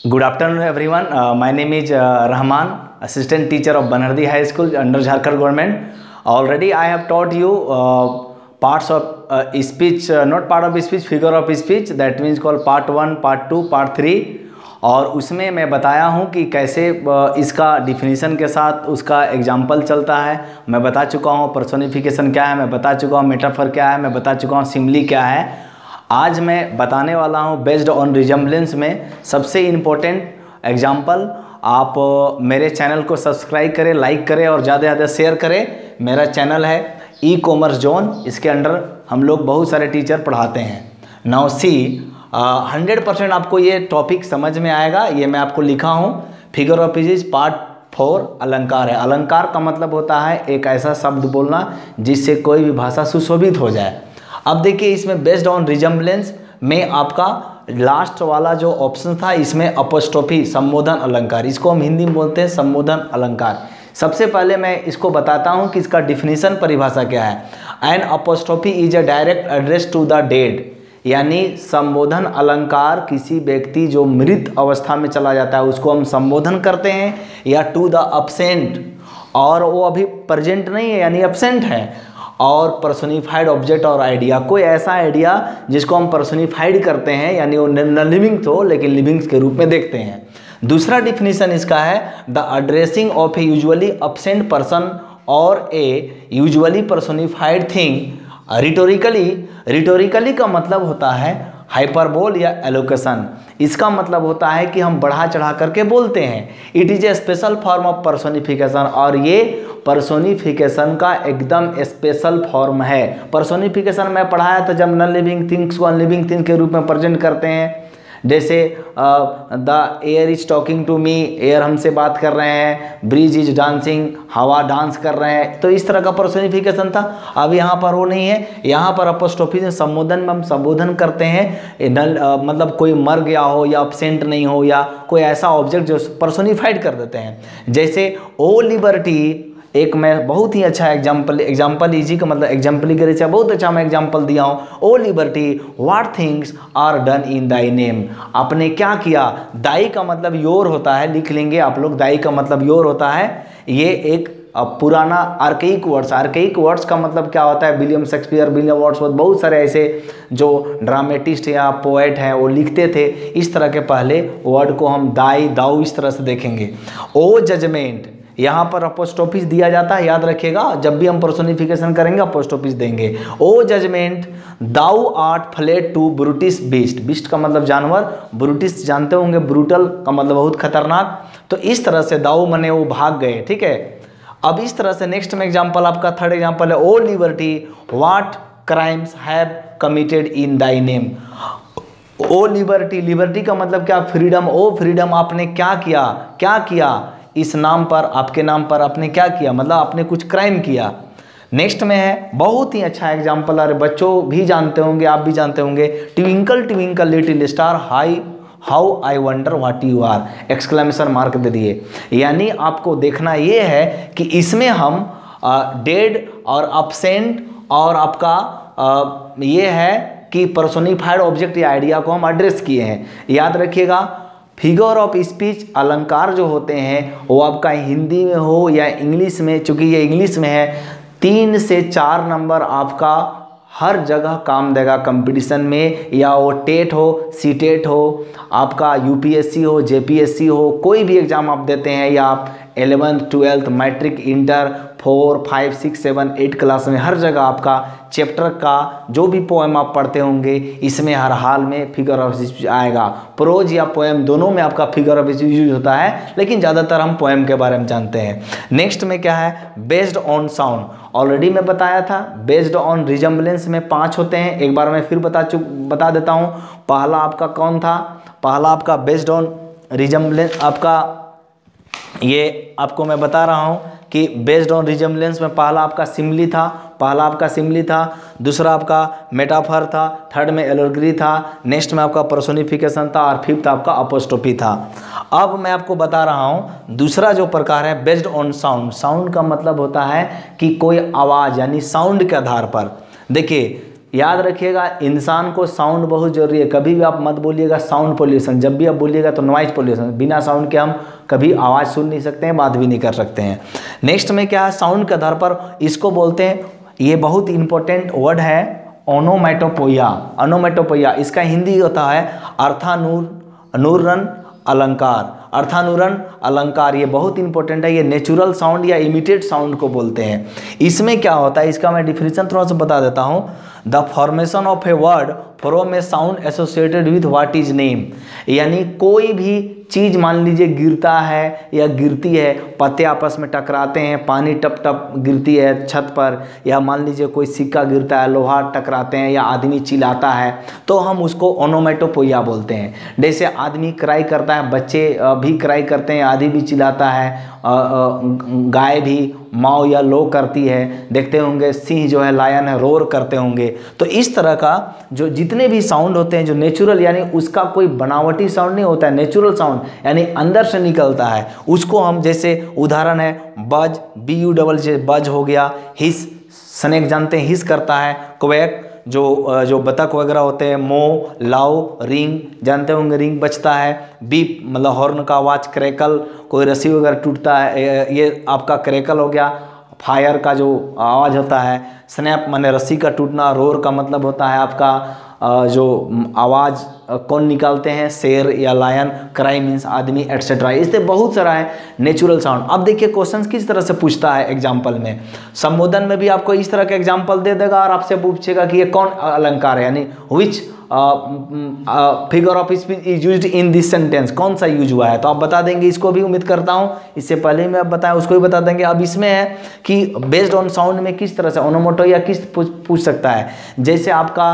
Good afternoon, everyone. My name is Rahman, assistant teacher of Banardi High School under Jharkhand government. Already, I have taught you parts of speech, not part of speech, figure of speech. That means called part 1, part 2, part 3. और उसमें मैं बताया हूँ कि कैसे इसका definition के साथ उसका एग्जाम्पल चलता है। मैं बता चुका हूँ पर्सोनिफिकेशन क्या है, मैं बता चुका हूँ मेटाफर क्या है, मैं बता चुका हूँ सिमिली क्या है। आज मैं बताने वाला हूँ बेस्ड ऑन रिजेम्बलेंस में सबसे इम्पोर्टेंट एग्जाम्पल। आप मेरे चैनल को सब्सक्राइब करें, लाइक करें और ज़्यादा से ज़्यादा शेयर करें। मेरा चैनल है ई कॉमर्स जोन, इसके अंडर हम लोग बहुत सारे टीचर पढ़ाते हैं। नाउ सी 100% आपको ये टॉपिक समझ में आएगा। ये मैं आपको लिखा हूँ फिगर ऑफ स्पीच पार्ट 4 अलंकार है। अलंकार का मतलब होता है एक ऐसा शब्द बोलना जिससे कोई भी भाषा सुशोभित हो जाए। अब देखिए इसमें बेस्ड ऑन रिजेम्बलेंस में आपका लास्ट वाला जो ऑप्शन था, इसमें अपोस्ट्रोफी संबोधन अलंकार, इसको हम हिंदी में बोलते हैं संबोधन अलंकार। सबसे पहले मैं इसको बताता हूं कि इसका डिफिनीशन परिभाषा क्या है। An apostrophe is a direct address to the dead, यानी संबोधन अलंकार किसी व्यक्ति जो मृत अवस्था में चला जाता है उसको हम संबोधन करते हैं, या टू द अब्सेंट, और वो अभी प्रेजेंट नहीं है यानी एब्सेंट है, और पर्सोनिफाइड ऑब्जेक्ट और आइडिया, कोई ऐसा आइडिया जिसको हम पर्सोनिफाइड करते हैं यानी वो नॉन लिविंग तो लेकिन लिविंग्स के रूप में देखते हैं। दूसरा डिफिनीशन इसका है the addressing of a usually absent person और a usually personified thing rhetorically. Rhetorically का मतलब होता है हाइपरबोल या एलोकेशन। इसका मतलब होता है कि हम बढ़ा चढ़ा करके बोलते हैं। It is a special form of personification, और ये पर्सोनिफिकेशन का एकदम स्पेशल फॉर्म है। पर्सोनिफिकेशन में पढ़ाया था जब नॉन लिविंग थिंग्स को अनलिविंग थिंग के रूप में प्रेजेंट करते हैं। जैसे the air is talking to me, air हमसे बात कर रहे हैं। ब्रीज इज डांसिंग, हवा डांस कर रहे हैं। तो इस तरह का पर्सोनिफिकेशन था। अब यहाँ पर वो नहीं है। यहाँ पर अपोस्ट्रोफी से संबोधन में हम संबोधन करते हैं मतलब कोई मर गया हो या एब्सेंट नहीं हो या कोई ऐसा ऑब्जेक्ट जो पर्सोनिफाइड कर देते हैं। जैसे ओ लिबर्टी, एक मैं बहुत ही अच्छा एग्जाम्पल इजी का मतलब एग्जाम्पलिगरी से बहुत अच्छा मैं एग्जाम्पल दिया हूँ। O liberty what things are done in thy name, आपने क्या किया। दाई का मतलब योर होता है, लिख लेंगे आप लोग। दाई का मतलब योर होता है। ये एक पुराना आर्केइक वर्ड्स, आर्केइक वर्ड्स का मतलब क्या होता है। विलियम शेक्सपियर, विलियम वर्ड्सवर्थ, बहुत सारे ऐसे जो ड्रामेटिस्ट या पोएट हैं वो लिखते थे इस तरह के पहले वर्ड को हम दाई दाऊ इस तरह से देखेंगे। ओ जजमेंट, यहाँ पर अपोस्ट्रोफिस दिया जाता है, याद रखिएगा जब भी हम पर्सोनिफिकेशन करेंगे अपोस्ट्रोफिस देंगे। O judgement thou art fled to brutish beasts, beast का मतलब जानवर, ब्रूटिस जानते होंगे, ब्रूटल का मतलब बहुत खतरनाक। तो इस तरह से दाऊ मने वो भाग गए, ठीक है। अब इस तरह से नेक्स्ट में एग्जाम्पल आपका थर्ड एग्जाम्पल है O liberty what crimes have committed in thy name. O liberty, liberty का मतलब क्या, फ्रीडम। ओ फ्रीडम आपने क्या किया, क्या किया इस नाम पर, आपके नाम पर आपने क्या किया, मतलब आपने कुछ क्राइम किया। नेक्स्ट में है बहुत ही अच्छा एग्जाम्पल, अरे बच्चों भी जानते होंगे, आप भी जानते होंगे। Twinkle twinkle little star how I wonder what you are, exclamation mark दे दिए। यानी आपको देखना ये है कि इसमें हम डेड और अब्सेंट और आपका ये है कि पर्सोनिफाइड ऑब्जेक्ट या आइडिया को हम एड्रेस किए हैं। याद रखिएगा फिगर ऑफ स्पीच अलंकार जो होते हैं वो आपका हिंदी में हो या इंग्लिश में, चूंकि ये इंग्लिश में है 3 से 4 नंबर आपका हर जगह काम देगा कंपटीशन में, या वो टेट हो, सी टेट हो, आपका यूपीएससी हो, जेपीएससी हो, कोई भी एग्जाम आप देते हैं, या आप 11th 12th matric inter 4 5 6 7 8 class में हर जगह आपका चैप्टर का जो भी पोएम आप पढ़ते होंगे इसमें हर हाल में फिगर ऑफ स्पीच आएगा। प्रोज या पोएम दोनों में आपका फिगर ऑफ स्पीच यूज होता है, लेकिन ज़्यादातर हम पोएम के बारे में जानते हैं। नेक्स्ट में क्या है बेस्ड ऑन साउंड, ऑलरेडी मैं बताया था। बेस्ड ऑन रिजेम्बलेंस में 5 होते हैं, एक बार मैं फिर बता देता हूँ। पहला आपका कौन था, पहला आपका बेस्ड ऑन रिजेम्बलेंस, आपका ये आपको मैं बता रहा हूँ कि बेस्ड ऑन रिजेम्बलेंस में पहला आपका सिमिली था, दूसरा आपका मेटाफर था, थर्ड में एलोगरी था, नेक्स्ट में आपका पर्सोनिफिकेशन था, और फिफ्थ आपका अपोस्ट्रोफी था। अब मैं आपको बता रहा हूँ दूसरा जो प्रकार है बेस्ड ऑन साउंड। साउंड का मतलब होता है कि कोई आवाज़ यानी साउंड के आधार पर। देखिए याद रखिएगा, इंसान को साउंड बहुत जरूरी है। कभी भी आप मत बोलिएगा साउंड पोल्यूशन, जब भी आप बोलिएगा तो नॉइज पोल्यूशन। बिना साउंड के हम कभी आवाज़ सुन नहीं सकते हैं, बात भी नहीं कर सकते हैं। नेक्स्ट में क्या है, साउंड के आधार पर इसको बोलते हैं, ये बहुत इंपॉर्टेंट वर्ड है, ओनोमेटोपोइया। ओनोमेटोपोइया इसका हिंदी होता है अर्थानुरण अलंकार। अर्थानुरण अलंकार ये बहुत इंपॉर्टेंट है। ये नेचुरल साउंड या इमिटेड साउंड को बोलते हैं। इसमें क्या होता है, इसका मैं डिफिनेशन थोड़ा सा बता देता हूँ। The formation of a word from a sound associated with what is name, यानी कोई भी चीज़ मान लीजिए गिरता है या गिरती है, पत्ते आपस में टकराते हैं, पानी टप टप गिरती है छत पर, या मान लीजिए कोई सिक्का गिरता है, लोहा टकराते हैं, या आदमी चिल्लाता है, तो हम उसको ओनोमेटोपोइया बोलते हैं। जैसे आदमी क्राई करता है, बच्चे भी क्राई करते हैं, आदि भी चिल्लाता है, गाय भी माओ या लो करती है, देखते होंगे सिंह जो है, लायन है, रोर करते होंगे। तो इस तरह का जो जितने भी साउंड होते हैं जो नेचुरल, यानी उसका कोई बनावटी साउंड नहीं होता है, नेचुरल साउंड यानी अंदर से निकलता है, उसको हम, जैसे उदाहरण है बज, BUJ बज हो गया, हिस, स्नेक जानते हैं हिस करता है, क्वैक जो बतख वगैरह होते हैं, मो, लाओ, रिंग जानते होंगे रिंग बजता है, बीप मतलब हॉर्न का आवाज़, क्रैकल कोई रस्सी वगैरह टूटता है, ये आपका क्रैकल हो गया, फायर का जो आवाज़ होता है, स्नैप माने रस्सी का टूटना, रोर का मतलब होता है आपका जो आवाज़ कौन निकालते हैं, शेर या लायन, क्राई मीन्स आदमी, एटसेट्रा। इससे बहुत सारा है नेचुरल साउंड। अब देखिए क्वेश्चंस किस तरह से पूछता है एग्जाम्पल में, संबोधन में भी आपको इस तरह का एग्जाम्पल दे देगा और आपसे पूछेगा कि ये कौन अलंकार है, यानी which figure of speech is used in this sentence, कौन सा यूज हुआ है, तो आप बता देंगे। इसको भी उम्मीद करता हूँ इससे पहले मैं बताया उसको भी बता देंगे। अब इसमें है कि बेस्ड ऑन साउंड में किस तरह से ओनोमेटोपोइया किस पूछ सकता है। जैसे आपका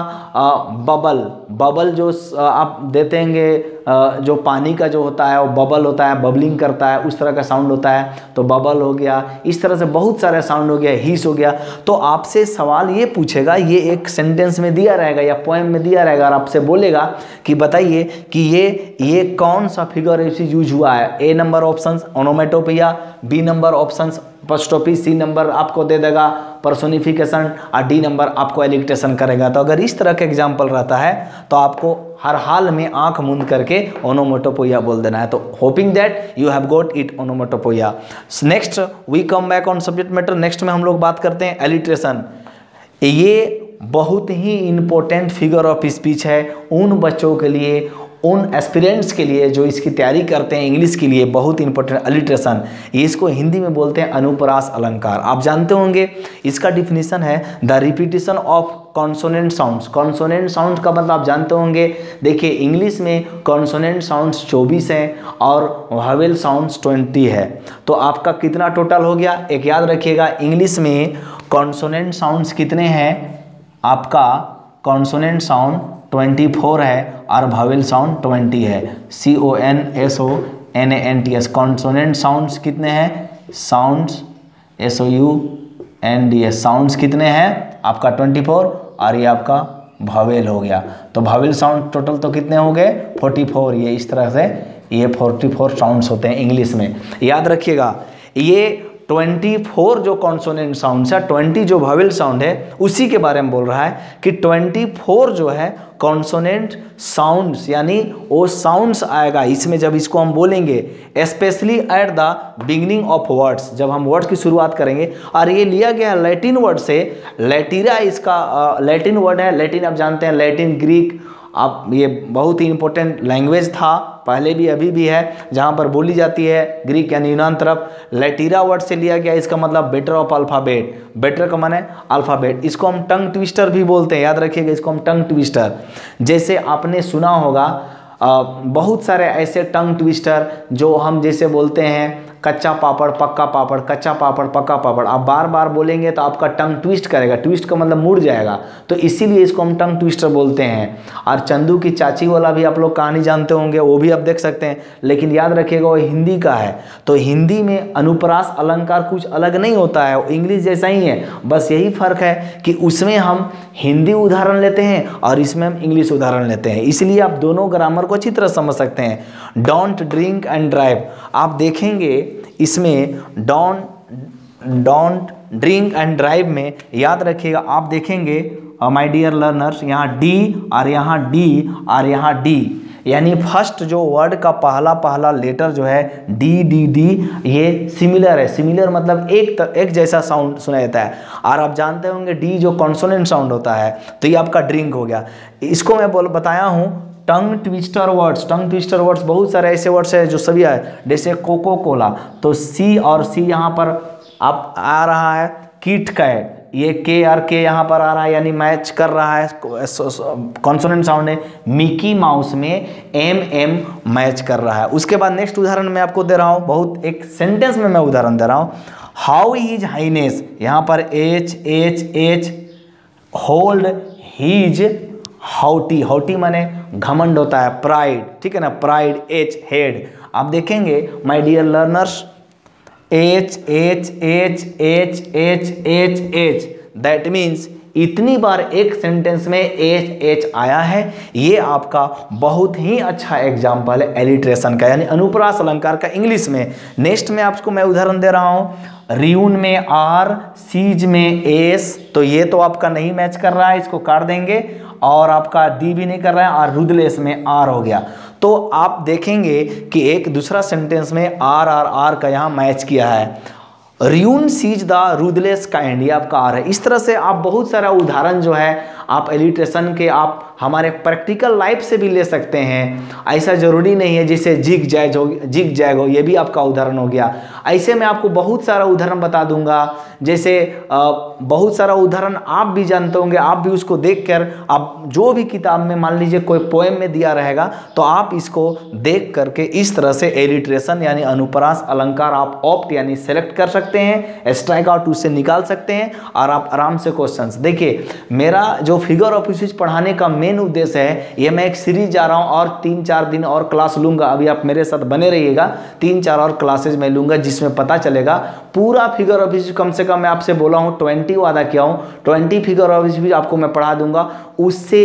बबल जो आप देते हैं, जो पानी का जो होता है वो बबल होता है, बबलिंग करता है, उस तरह का साउंड होता है, तो बबल हो गया। इस तरह से बहुत सारे साउंड हो गया, हिस हो गया। तो आपसे सवाल ये पूछेगा, ये एक सेंटेंस में दिया रहेगा या पोएम में दिया रहेगा, और आपसे बोलेगा कि बताइए कि ये कौन सा फिगर यूज हुआ है। A number options onomatopoeia, B number options apostrophe, C number आपको दे देगा पर्सोनिफिकेशन, और डी नंबर आपको एलिक्टेशन करेगा। तो अगर इस तरह का एग्जाम्पल रहता है तो आपको हर हाल में आंख मूंद करके ओनोमेटोपोइया बोल देना है। तो hoping that you have got it onomatopoeia. Next we come back on subject matter. Next में हम लोग बात करते हैं एलिट्रेशन। ये बहुत ही इंपॉर्टेंट फिगर ऑफ स्पीच है उन बच्चों के लिए, उन एस्पिरेंट्स के लिए जो इसकी तैयारी करते हैं इंग्लिश के लिए, बहुत इंपॉर्टेंट अलिट्रेशन। इसको हिंदी में बोलते हैं अनुप्रास अलंकार। आप जानते होंगे इसका डिफिनीशन है the repetition of consonant sounds. Consonant sound का मतलब आप जानते होंगे, देखिए इंग्लिश में कॉन्सोनेंट साउंड्स 24 हैं और वावेल साउंड्स 20 है। तो आपका कितना टोटल हो गया, एक याद रखिएगा, इंग्लिश में कॉन्सोनेंट साउंड्स कितने हैं, आपका कॉन्सोनेंट साउंड 24 है और वावेल साउंड 20 है। CONSONANTS। कॉन्सोनेंट साउंड्स कितने हैं, साउंड्स SOUNDS साउंड्स कितने हैं आपका 24, और ये आपका वावेल हो गया। तो वावेल साउंड टोटल तो कितने हो गए 44। ये इस तरह से ये 44 साउंड्स होते हैं इंग्लिश में, याद रखिएगा। ये 24 जो कॉन्सोनेंट साउंड्स है, 20 जो वावेल साउंड है, उसी के बारे में बोल रहा है कि 24 जो है कॉन्सोनेंट साउंड्स, यानी वो साउंड्स आएगा इसमें जब इसको हम बोलेंगे, specially at the beginning of words, जब हम वर्ड्स की शुरुआत करेंगे। और ये लिया गया लैटिन वर्ड से, लैटिरा इसका लैटिन वर्ड है। लैटिन आप जानते हैं, लैटिन ग्रीक, आप ये बहुत ही इंपॉर्टेंट लैंग्वेज था, पहले भी अभी भी है, जहाँ पर बोली जाती है ग्रीक यानी यूनान तरफ। लैटिरा वर्ड से लिया गया, इसका मतलब बेटर ऑफ अल्फ़ाबेट, बेटर का माने अल्फ़ाबेट। इसको हम टंग ट्विस्टर भी बोलते हैं, याद रखिएगा इसको हम टंग ट्विस्टर। जैसे आपने सुना होगा बहुत सारे ऐसे टंग ट्विस्टर जो हम जैसे बोलते हैं कच्चा पापड़ पक्का पापड़, कच्चा पापड़ पक्का पापड़। आप बार बार बोलेंगे तो आपका टंग ट्विस्ट करेगा, ट्विस्ट का मतलब मुड़ जाएगा, तो इसीलिए इसको हम टंग ट्विस्टर बोलते हैं। और चंदू की चाची वाला भी आप लोग कहानी जानते होंगे, वो भी आप देख सकते हैं, लेकिन याद रखिएगा वो हिंदी का है। तो हिंदी में अनुप्रास अलंकार कुछ अलग नहीं होता है, वो इंग्लिश जैसा ही है, बस यही फ़र्क है कि उसमें हम हिंदी उदाहरण लेते हैं और इसमें हम इंग्लिश उदाहरण लेते हैं। इसलिए आप दोनों ग्रामर को अच्छी तरह समझ सकते हैं। डोंट ड्रिंक एंड ड्राइव, आप देखेंगे इसमें डोंट ड्रिंक एंड ड्राइव में, याद रखिएगा, आप देखेंगे माय डियर लर्नर्स, यहाँ डी और यहाँ डी और यहाँ डी, यानी फर्स्ट जो वर्ड का पहला लेटर जो है डी डी डी, ये सिमिलर है। सिमिलर मतलब एक जैसा साउंड सुनाई देता है। और आप जानते होंगे डी जो कॉन्सोनेंट साउंड होता है, तो ये आपका ड्रिंक हो गया। इसको मैं बताया हूँ tongue twister words. Tongue twister words बहुत सारे ऐसे वर्ड्स है जो सभी है, जैसे कोको कोला, तो सी और सी यहाँ पर आप आ रहा है। किट कैट, ये के और के यहाँ पर आ रहा है, यानी मैच कर रहा है, कॉन्सोनेंट साउंड है। मिकी माउस में एम एम मैच कर रहा है। उसके बाद नेक्स्ट उदाहरण मैं आपको दे रहा हूँ, बहुत एक सेंटेंस में मैं उदाहरण दे रहा हूँ। हाउ हिज हाइनेस, यहाँ पर H H H, hold his haughty, haughty माने घमंड होता है, प्राइड, ठीक है ना, प्राइड, एच हेड। आप देखेंगे my dear learners, H H H H H H H, that means इतनी बार एक सेंटेंस में एच एच आया है। ये आपका बहुत ही अच्छा एग्जाम्पल है एलिट्रेशन का, यानी अनुप्रास अलंकार का इंग्लिश में। नेक्स्ट में आपको मैं उदाहरण दे रहा हूँ, रियून में आर, सीज में एस, तो ये तो आपका नहीं मैच कर रहा है, इसको काट देंगे। और आपका डी भी नहीं कर रहा है, और रुदलेस में आर हो गया। तो आप देखेंगे कि एक दूसरा सेंटेंस में आर और आर का यहाँ मैच किया है। रियून सीज द रूदलेस काइंड, ये आपका आर है। इस तरह से आप बहुत सारा उदाहरण जो है आप एलिट्रेशन के आप हमारे प्रैक्टिकल लाइफ से भी ले सकते हैं। ऐसा ज़रूरी नहीं है जैसे जिग जैग हो, ये भी आपका उदाहरण हो गया। ऐसे में आपको बहुत सारा उदाहरण बता दूंगा, जैसे बहुत सारा उदाहरण आप भी जानते होंगे, आप भी उसको देखकर आप जो भी किताब में मान लीजिए कोई पोएम में दिया रहेगा, तो आप इसको देख करके इस तरह से एलिट्रेशन यानी अनुप्रास अलंकार आप ऑप्ट यानी सेलेक्ट कर सकते हैं, स्ट्राइक आउट उससे निकाल सकते हैं, और आप आराम से क्वेश्चंस देखिए। मेरा जो फिगर ऑफ स्पीच पढ़ाने का मेन उद्देश्य है, ये मैं एक सीरीज जा रहा हूँ और 3-4 दिन और क्लास लूंगा। अभी आप मेरे साथ बने रहिएगा, 3-4 और क्लासेज में लूंगा, जिसमें पता चलेगा पूरा फिगर ऑफ स्पीच। कम से कम मैं आपसे बोला हूँ 20 वादा किया हूँ, 20 फिगर ऑफ स्पीच आपको मैं पढ़ा दूंगा। उससे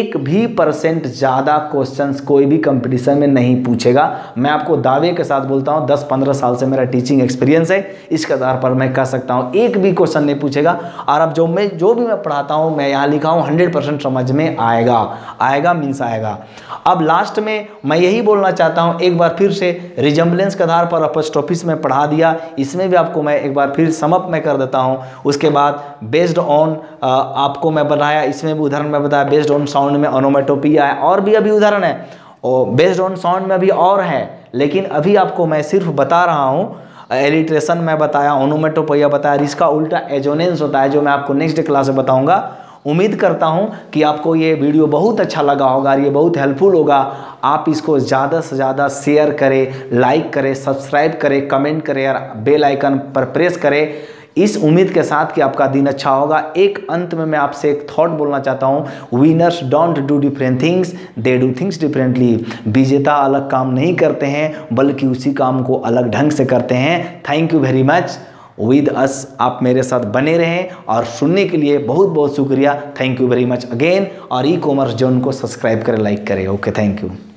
1% ज़्यादा क्वेश्चंस कोई भी कंपटीशन में नहीं पूछेगा। मैं आपको दावे के साथ बोलता हूँ, 10-15 साल से मेरा टीचिंग एक्सपीरियंस है, इसके आधार पर मैं कह सकता हूँ एक भी क्वेश्चन नहीं पूछेगा। और अब जो भी मैं पढ़ाता हूँ, मैं यहाँ लिखा हूँ 100% समझ में आएगा मीन्स आएगा। अब लास्ट में मैं यही बोलना चाहता हूँ, एक बार फिर से रिजम्बलेंस के आधार पर अपस्ट्रोफिस में पढ़ा दिया, इसमें भी आपको मैं एक बार फिर समअप में कर देता हूँ। उसके बाद बेस्ड ऑन आपको मैं बताया, इसमें भी उदाहरण मैं बताया, बेस्ड ऑन साउंड में ओनोमेटोपिया है, और भी अभी उदाहरण है, और बेस्ड ऑन साउंड में भी और है, लेकिन अभी आपको मैं सिर्फ बता रहा हूँ। एलिट्रेशन में बताया, ओनोमेटोपिया बताया, इसका उल्टा एजोनेंस होता है, जो मैं आपको नेक्स्ट क्लास में बताऊंगा। उम्मीद करता हूं कि आपको ये वीडियो बहुत अच्छा लगा होगा और ये बहुत हेल्पफुल होगा। आप इसको ज़्यादा से ज़्यादा शेयर करें, लाइक करें, सब्सक्राइब करें, कमेंट करें और बेल आइकन पर प्रेस करें, इस उम्मीद के साथ कि आपका दिन अच्छा होगा। एक अंत में मैं आपसे एक थॉट बोलना चाहता हूँ, winners don't do different things, they do things differently. विजेता अलग काम नहीं करते हैं, बल्कि उसी काम को अलग ढंग से करते हैं। Thank you very much with us, आप मेरे साथ बने रहें और सुनने के लिए बहुत बहुत शुक्रिया। Thank you very much again. और ई कॉमर्स जोन को सब्सक्राइब करें, लाइक करें। Okay, thank you.